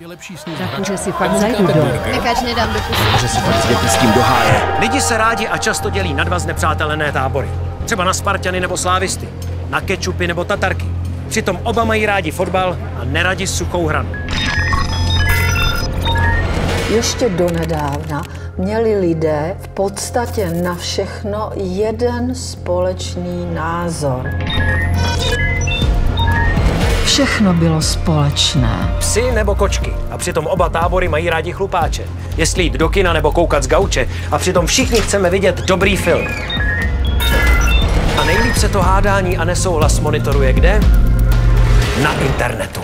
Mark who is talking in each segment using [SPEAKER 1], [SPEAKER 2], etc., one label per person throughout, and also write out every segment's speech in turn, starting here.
[SPEAKER 1] Je lepší sníst
[SPEAKER 2] že si fakt zajdu do.
[SPEAKER 3] Mekáč nedám do pusu.
[SPEAKER 4] Že si fakt jděte s tím do háje.
[SPEAKER 5] Lidi se rádi a často dělí na dva znepřátelené tábory. Třeba na Spartany nebo Slávisty, na kečupy nebo Tatarky. Přitom oba mají rádi fotbal a neradi suchou hranu.
[SPEAKER 2] Ještě donedávna měli lidé v podstatě na všechno jeden společný názor. Všechno bylo společné.
[SPEAKER 5] Psy nebo kočky. A přitom oba tábory mají rádi chlupáče. Jestli jít do kina nebo koukat z gauče. A přitom všichni chceme vidět dobrý film. A nejlíp se to hádání a nesouhlas monitoruje kde? Na internetu.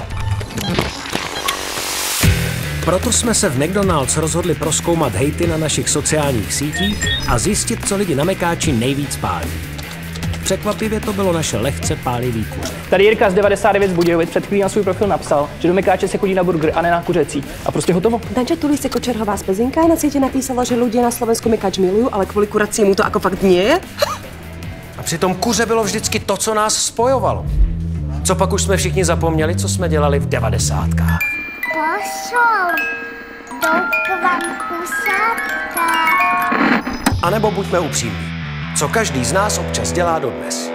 [SPEAKER 5] Proto jsme se v McDonald's rozhodli prozkoumat hejty na našich sociálních sítích a zjistit, co lidi na Mekáči nejvíc pálí. Překvapivě to bylo naše lehce pálivý kuře.
[SPEAKER 6] Tady Jirka z 99 z Budějovic před chvílí na svůj profil napsal, že do Mekáče se chodí na burger a ne na kuřecí. A prostě hotovo.
[SPEAKER 7] Takže Tulise Kočerhová z Pezinka na sítě napísala, že lidé na Slovensku Mekáč milují, ale kvůli kuracímu to jako fakt nie je.
[SPEAKER 5] A přitom kuře bylo vždycky to, co nás spojovalo. Co pak už jsme všichni zapomněli, co jsme dělali v 90kách.
[SPEAKER 8] Pošel do kvankusátka.
[SPEAKER 5] A nebo buďme upřímní. Co každý z nás občas dělá dodnes.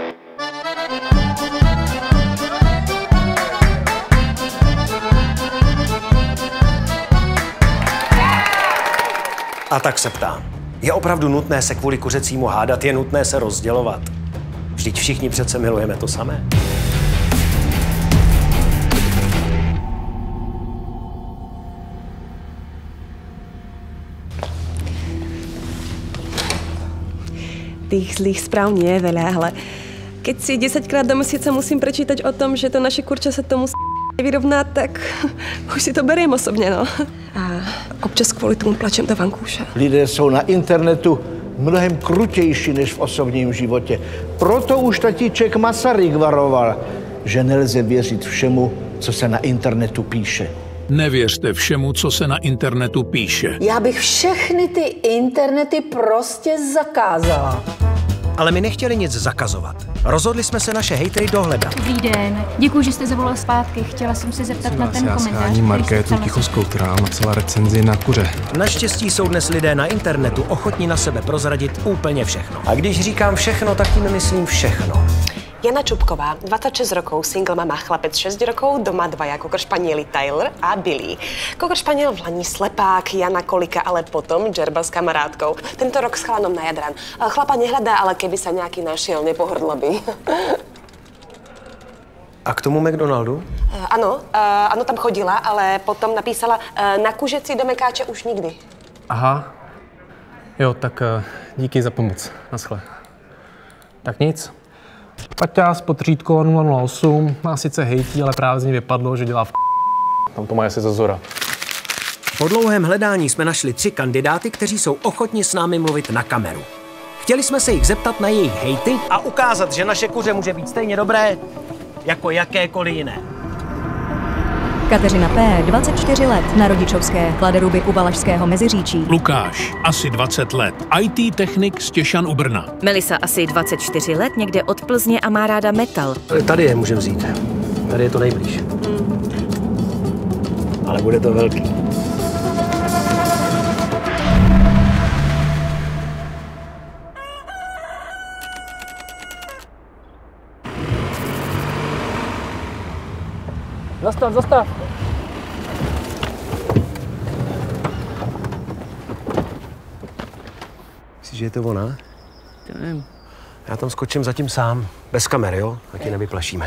[SPEAKER 5] A tak se ptám, je opravdu nutné se kvůli kuřecímu hádat, je nutné se rozdělovat? Vždyť všichni přece milujeme to samé.
[SPEAKER 7] Tých zlých správ nie je veľa, ale keď si 10krát do mesiaca musím prečítať o tom, že to naše kurča sa tomu nevyrovná, tak už si to beriem osobně, no. A občas kvůli tomu plačem do vankúša.
[SPEAKER 9] Lidé jsou na internetu mnohem krutější než v osobním životě. Proto už tatíček Masaryk varoval, že nelze věřit všemu, co se na internetu píše.
[SPEAKER 1] Nevěřte všemu, co se na internetu píše.
[SPEAKER 2] Já bych všechny ty internety prostě zakázala.
[SPEAKER 5] Ale my nechtěli nic zakazovat. Rozhodli jsme se naše hejtery dohledat.
[SPEAKER 10] Dobrý den, děkuji, že jste zavolal zpátky. Chtěla jsem se zeptat na ten komentář.
[SPEAKER 4] Já sháním Markétu Tichoskou, která napsala recenzi na kuře.
[SPEAKER 5] Naštěstí jsou dnes lidé na internetu ochotní na sebe prozradit úplně všechno. A když říkám všechno, tak tím myslím všechno.
[SPEAKER 7] Jana Čupková, 26 rokov, single mama, chlapec 6 rokov, doma dvaja kokršpanieli Tyler a Billy. Kokršpaniel v lani slepák, Jana kolika, ale potom džerba s kamarátkou. Tento rok s chalanom na Jadran. Chlapa nehľadá, ale keby sa nejaký našiel, nepohrdlo by.
[SPEAKER 5] A k tomu McDonaldu?
[SPEAKER 7] Ano, tam chodila, ale potom napísala na kuřecí do Mekáče už nikdy.
[SPEAKER 11] Aha. Jo, tak díky za pomoc. Naschle. Tak nic. Paťa z Potřítko 008 má sice hejtí, ale právě z ní vypadlo, že dělá v Tam to má asi za Zora.
[SPEAKER 5] Po dlouhém hledání jsme našli 3 kandidáty, kteří jsou ochotni s námi mluvit na kameru. Chtěli jsme se jich zeptat na jejich hejty a ukázat, že naše kuře může být stejně dobré jako jakékoliv jiné.
[SPEAKER 12] Kateřina P., 24 let, na rodičovské, Kladeruby u Valašského Meziříčí.
[SPEAKER 1] Lukáš, asi 20 let, IT technik z Těšan u Brna.
[SPEAKER 12] Melisa, asi 24 let, někde od Plzně a má ráda metal.
[SPEAKER 5] Tady je můžeme vzít. Tady je to nejblíž. Ale bude to velký.
[SPEAKER 6] Zastav.
[SPEAKER 5] Myslíš, že je to ona?
[SPEAKER 6] To nevím.
[SPEAKER 5] Já tam skočím zatím sám, bez kamery, jo? Tak ji nevyplašíme.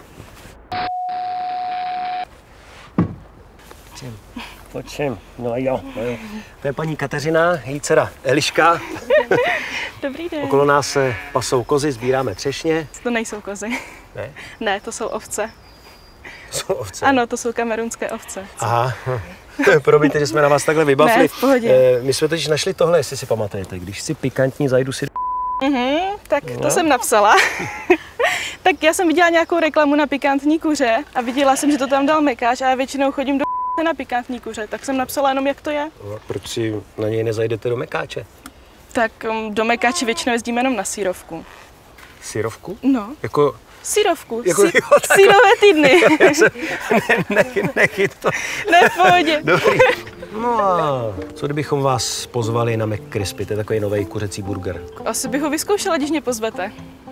[SPEAKER 5] Počím. No jo. To je paní Kateřina, její dcera Eliška.
[SPEAKER 13] Dobrý den.
[SPEAKER 5] Okolo nás se pasou kozy, sbíráme třešně.
[SPEAKER 13] To nejsou kozy.
[SPEAKER 5] Ne?
[SPEAKER 13] Ne, to jsou ovce.
[SPEAKER 5] Jsou ovce?
[SPEAKER 13] Ano, to jsou kamerunské ovce.
[SPEAKER 5] Aha. Promiňte, že jsme na vás takhle vybavili.
[SPEAKER 13] Ne, v pohodě.
[SPEAKER 5] My jsme totiž našli tohle, jestli si pamatujete. Když si pikantní, zajdu si...
[SPEAKER 13] Tak to jsem napsala. Tak já jsem viděla nějakou reklamu na pikantní kuře a viděla jsem, že to tam dal Mekáč a já většinou chodím do na pikantní kuře, tak jsem napsala jenom, jak to je.
[SPEAKER 5] No, proč si na něj nezajdete do Mekáče?
[SPEAKER 13] Tak do Mekáče většinou jezdíme jenom na sírovku.
[SPEAKER 5] Sírovku?
[SPEAKER 13] No.
[SPEAKER 5] Jako
[SPEAKER 13] Syrovku.
[SPEAKER 5] Jako,
[SPEAKER 13] Syrové týdny.
[SPEAKER 5] Nechyt to.
[SPEAKER 13] Ne, v pohodě.
[SPEAKER 5] Dobrý. No a co kdybychom vás pozvali na McCrispy, to je takový nový kuřecí burger.
[SPEAKER 13] Asi bych ho vyzkoušela, když mě pozvete.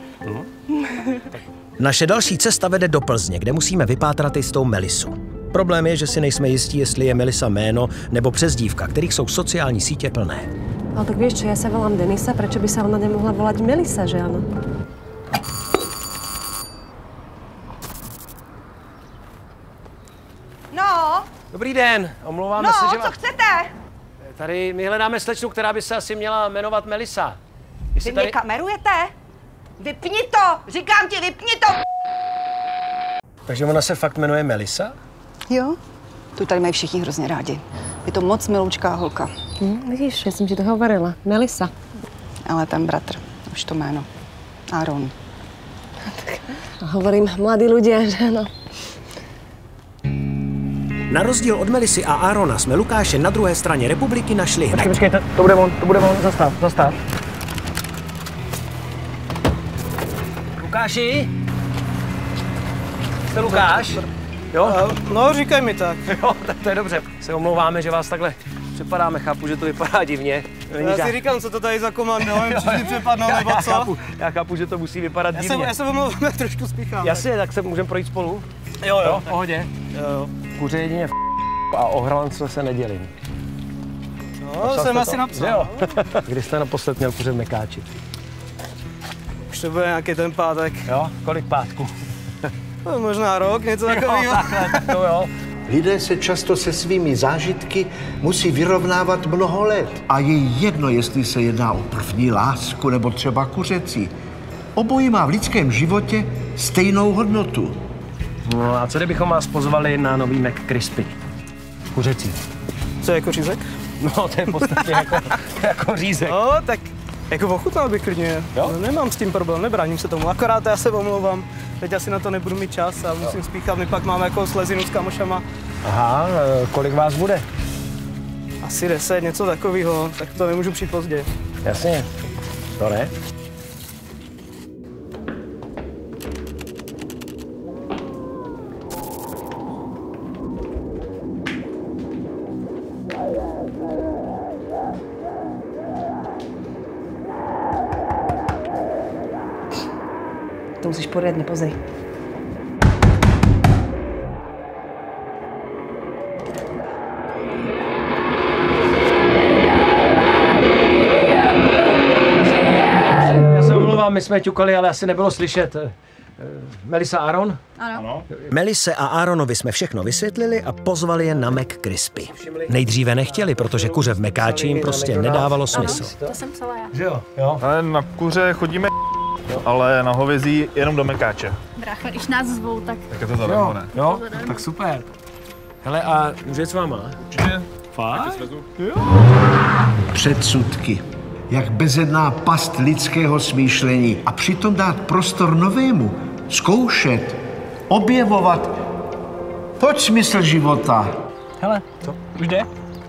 [SPEAKER 5] Naše další cesta vede do Plzně, kde musíme vypátrat jistou Melisu. Problém je, že si nejsme jistí, jestli je Melisa jméno nebo přezdívka, kterých jsou sociální sítě plné.
[SPEAKER 7] Ale tak vieš čo, ja sa volám Denisa, prečo by sa ona nemohla volať Melisa, že áno?
[SPEAKER 3] No,
[SPEAKER 5] Dobrý den, omlouváme
[SPEAKER 3] no,
[SPEAKER 5] se, že
[SPEAKER 3] co chcete?
[SPEAKER 5] Tady my hledáme slečnu, která by se asi měla jmenovat Melisa.
[SPEAKER 3] Vy mě kamerujete? Vypni to! Říkám ti, vypni to!
[SPEAKER 5] Takže ona se fakt jmenuje Melisa?
[SPEAKER 14] Jo, tu tady mají všichni hrozně rádi. Je to moc miloučká holka.
[SPEAKER 7] Vidíš, já jsem ti to hovorila. Melisa.
[SPEAKER 14] Ale ten bratr, už to jméno. Aaron.
[SPEAKER 7] Hovorím, mladí ľudia, že ano.
[SPEAKER 5] Na rozdíl od Melisy a Aarona jsme Lukáše na druhé straně republiky našli hned.
[SPEAKER 6] Počkejte, to bude on, zastav.
[SPEAKER 5] Lukáši? Jste Lukáš? Jo?
[SPEAKER 6] No, říkej mi tak.
[SPEAKER 5] Jo, tak to je dobře. Se omlouváme, že vás takhle přepadáme, chápu, že to vypadá divně.
[SPEAKER 6] Já si říkám, co to tady za komando, přišli přepadnou nebo co?
[SPEAKER 5] Já chápu, že to musí vypadat divně.
[SPEAKER 6] Já se omlouvám, trošku spíchám.
[SPEAKER 5] Jasně, tak se můžeme projít spolu?
[SPEAKER 6] Jo.
[SPEAKER 5] V pohodě.
[SPEAKER 6] Jo.
[SPEAKER 5] Kuře jedině a o hrance se nedělím.
[SPEAKER 6] No, jsem asi napsal.
[SPEAKER 5] Jo. Kdy jste naposled měl kuře v Mekáči?
[SPEAKER 6] Už to bude nějaký ten pátek.
[SPEAKER 5] Jo? Kolik pátků?
[SPEAKER 6] No, možná rok, něco takového.
[SPEAKER 5] To jo.
[SPEAKER 9] Lidé se často se svými zážitky musí vyrovnávat mnoho let. A je jedno, jestli se jedná o první lásku nebo třeba kuřecí. Obojí má v lidském životě stejnou hodnotu.
[SPEAKER 5] No a co kdybychom vás pozvali na nový McCrispy? Kuřecí.
[SPEAKER 6] Co, jako řízek?
[SPEAKER 5] No, to je v podstatě jako řízek.
[SPEAKER 6] No, tak jako ochutnal bych klidně.
[SPEAKER 5] Jo?
[SPEAKER 6] No, nemám s tím problém, nebráním se tomu. Akorát já se omlouvám. Teď asi na to nebudu mít čas a musím spíchat. My pak máme jako slezinu s kamošama.
[SPEAKER 5] Aha, kolik vás bude?
[SPEAKER 6] Asi 10, něco takového. Tak to nemůžu přijít pozdě.
[SPEAKER 5] Jasně. To ne?
[SPEAKER 7] To musíš poriadne pozrieť.
[SPEAKER 5] Já se omlouvám, my jsme ťukali, ale asi nebylo slyšet. Melisa, Aaron?
[SPEAKER 14] Ano.
[SPEAKER 5] Melise a Aaronovi jsme všechno vysvětlili a pozvali je na McCrispy. Nejdříve nechtěli, protože kuře v Mekáči jim prostě nedávalo smysl.
[SPEAKER 10] To jsem psala já.
[SPEAKER 5] Že jo? Jo.
[SPEAKER 15] Ale na kuře chodíme, ale na hovězí jenom do Mekáče.
[SPEAKER 10] Brácha, když nás zvou, tak...
[SPEAKER 15] Tak je to zadarmo, ne?
[SPEAKER 5] Jo, tak super. Hele, a můžu jít s váma?
[SPEAKER 15] Určitě.
[SPEAKER 5] Fakt?
[SPEAKER 9] Předsudky. Jak bezedná past lidského smýšlení. A přitom dát prostor novému. Zkoušet. Objevovat. Toť smysl života.
[SPEAKER 6] Hele, co? Už jde?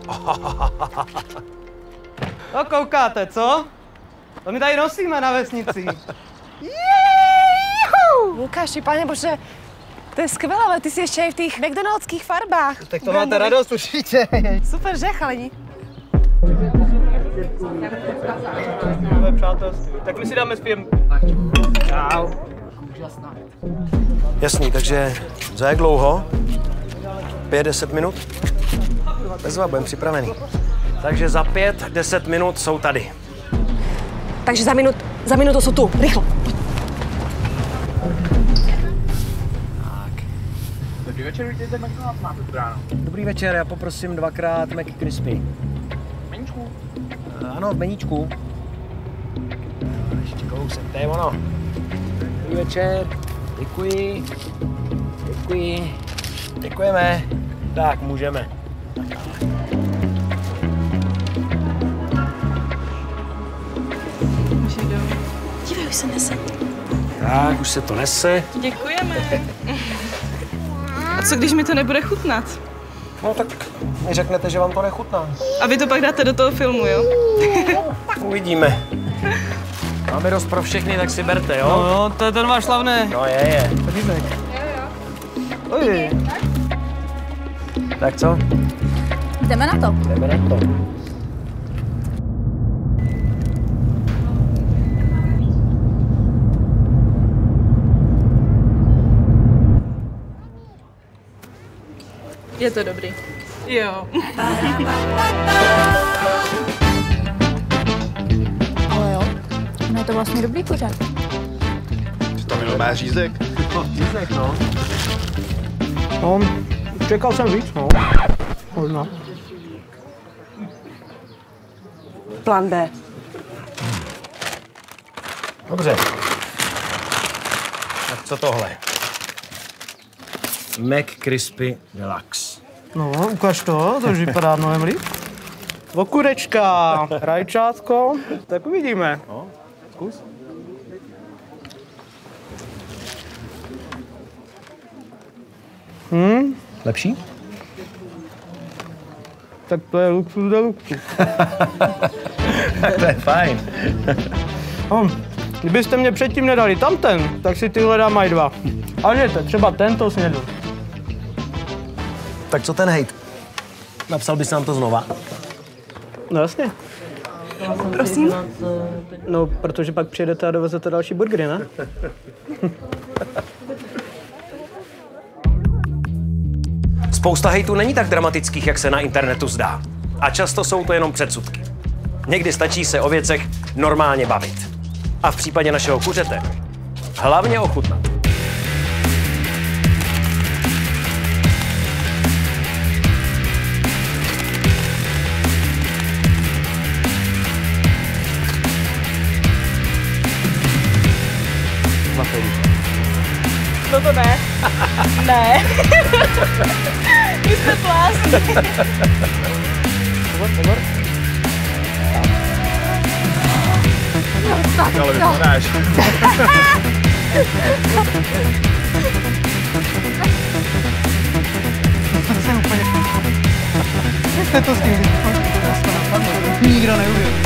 [SPEAKER 6] No koukáte, co? To my tady nosíme na vesnici.
[SPEAKER 7] Lukáši, pane bože, to je skvelé, ale ty si ještě i v těch McDonaldských farbách.
[SPEAKER 6] Tak to máte radost určitě.
[SPEAKER 7] Super, že, chalani?
[SPEAKER 6] Nové přátelství. Tak my si dáme zpěv. Čau.
[SPEAKER 5] Jasný, takže za jak dlouho? 5-10 minut? Bezva, budeme připravený. Takže za 5-10 minut jsou tady.
[SPEAKER 7] Takže za minutu jsou tu. Rychlo.
[SPEAKER 6] Dobrý večer, vítejte McDonald's, máte tu ráno.
[SPEAKER 5] Dobrý večer, já poprosím 2x McCrispy.
[SPEAKER 6] Meníčku?
[SPEAKER 5] Ano, v meníčku. Ještě kousek, to je ono. Dobrý večer, děkuji. Děkuji. Děkujeme. Tak, můžeme.
[SPEAKER 10] Dívej, už se nese.
[SPEAKER 5] Tak, už se to nese.
[SPEAKER 13] Děkujeme. A co když mi to nebude chutnat?
[SPEAKER 5] No tak mi řeknete, že vám to nechutná.
[SPEAKER 13] A vy to pak dáte do toho filmu, jo?
[SPEAKER 5] Uvidíme. Máme dost pro všechny, tak si berte, jo?
[SPEAKER 6] No jo, to je ten váš slavný.
[SPEAKER 5] No je.
[SPEAKER 6] Řízek. Oj.
[SPEAKER 5] Tak co?
[SPEAKER 10] Jdeme na to.
[SPEAKER 5] Jdeme na to.
[SPEAKER 13] Je to dobrý. Jo.
[SPEAKER 10] Ale jo, no je to vlastně dobrý kuřák.
[SPEAKER 15] Že tam jenom má řízek?
[SPEAKER 6] Řízek, no. No, čekal jsem víc, no. Možná.
[SPEAKER 7] Plán B.
[SPEAKER 5] Dobře. Tak co tohle? McCrispy Deluxe.
[SPEAKER 6] No, ukaž to už vypadá mnohem líp. Okurečka, rajčátko, tak uvidíme.
[SPEAKER 5] No, zkus. Lepší?
[SPEAKER 6] Tak to je luxus de luxus.
[SPEAKER 5] To je fajn.
[SPEAKER 6] Kdybyste mě předtím nedali tamten, tak si tyhle dám aj 2. Ale jděte, třeba tento snědu.
[SPEAKER 5] Tak co ten hejt? Napsal bys nám to znova?
[SPEAKER 6] No jasně.
[SPEAKER 7] Prosím?
[SPEAKER 6] No, protože pak přijedete a dovezete další burgery, ne?
[SPEAKER 5] Spousta hejtů není tak dramatických, jak se na internetu zdá. A často jsou to jenom předsudky. Někdy stačí se o věcech normálně bavit. A v případě našeho kuřete hlavně ochutnat.
[SPEAKER 13] No to ne. Ne. Vy jste plázni.
[SPEAKER 6] Pozor.
[SPEAKER 15] Ale vypadáš.
[SPEAKER 6] Jste to s tím. Nikdo neuvěří.